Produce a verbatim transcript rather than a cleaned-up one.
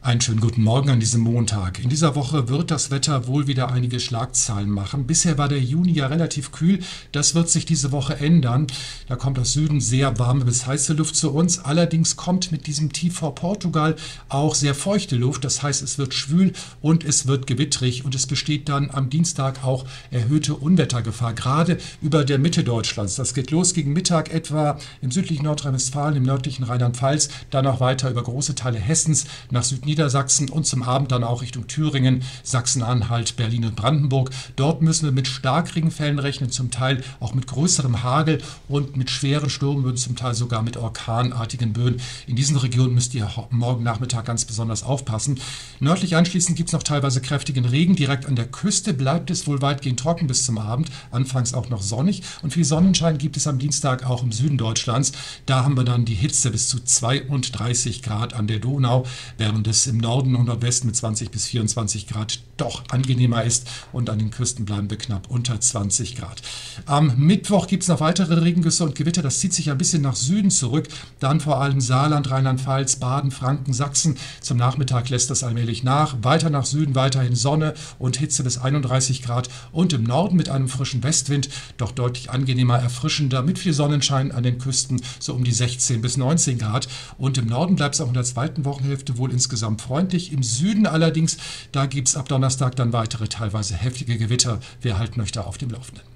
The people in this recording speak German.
Einen schönen guten Morgen an diesem Montag. In dieser Woche wird das Wetter wohl wieder einige Schlagzeilen machen. Bisher war der Juni ja relativ kühl. Das wird sich diese Woche ändern. Da kommt aus Süden sehr warme bis heiße Luft zu uns. Allerdings kommt mit diesem Tief vor Portugal auch sehr feuchte Luft. Das heißt, es wird schwül und es wird gewittrig. Und es besteht dann am Dienstag auch erhöhte Unwettergefahr, gerade über der Mitte Deutschlands. Das geht los gegen Mittag etwa im südlichen Nordrhein-Westfalen, im nördlichen Rheinland-Pfalz, dann auch weiter über große Teile Hessens nach Südniedersachsen. Niedersachsen und zum Abend dann auch Richtung Thüringen, Sachsen-Anhalt, Berlin und Brandenburg. Dort müssen wir mit Starkregenfällen rechnen, zum Teil auch mit größerem Hagel und mit schweren Sturmböen, zum Teil sogar mit orkanartigen Böen. In diesen Regionen müsst ihr morgen Nachmittag ganz besonders aufpassen. Nördlich anschließend gibt es noch teilweise kräftigen Regen. Direkt an der Küste bleibt es wohl weitgehend trocken bis zum Abend, anfangs auch noch sonnig. Und viel Sonnenschein gibt es am Dienstag auch im Süden Deutschlands. Da haben wir dann die Hitze bis zu zweiunddreißig Grad an der Donau, während es im Norden und Nordwesten mit zwanzig bis vierundzwanzig Grad doch angenehmer ist und an den Küsten bleiben wir knapp unter zwanzig Grad. Am Mittwoch gibt es noch weitere Regengüsse und Gewitter. Das zieht sich ein bisschen nach Süden zurück. Dann vor allem Saarland, Rheinland-Pfalz, Baden, Franken, Sachsen. Zum Nachmittag lässt das allmählich nach. Weiter nach Süden, weiterhin Sonne und Hitze bis einunddreißig Grad. Und im Norden mit einem frischen Westwind, doch deutlich angenehmer, erfrischender, mit viel Sonnenschein an den Küsten, so um die sechzehn bis neunzehn Grad. Und im Norden bleibt es auch in der zweiten Wochenhälfte wohl insgesamt freundlich. Im Süden allerdings, da gibt es ab Donnerstag dann weitere teilweise heftige Gewitter. Wir halten euch da auf dem Laufenden.